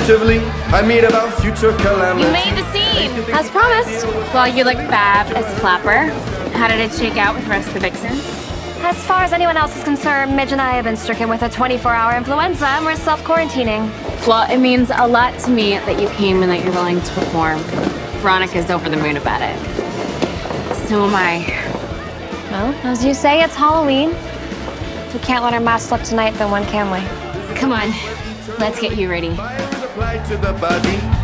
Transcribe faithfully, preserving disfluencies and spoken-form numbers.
Tentatively, I meet about future calamity. You made the scene, As promised. well, you look fab as a flapper. How did it shake out with the rest of the vixens? As far as anyone else is concerned, Midge and I have been stricken with a twenty-four hour influenza and we're self-quarantining. Well, it means a lot to me that you came and that you're willing to perform. Veronica's over the moon about it. So am I. Well, as you say, it's Halloween. If we can't let our mask slip tonight, then when can we? Come on, let's get you ready. Fire is applied to the body.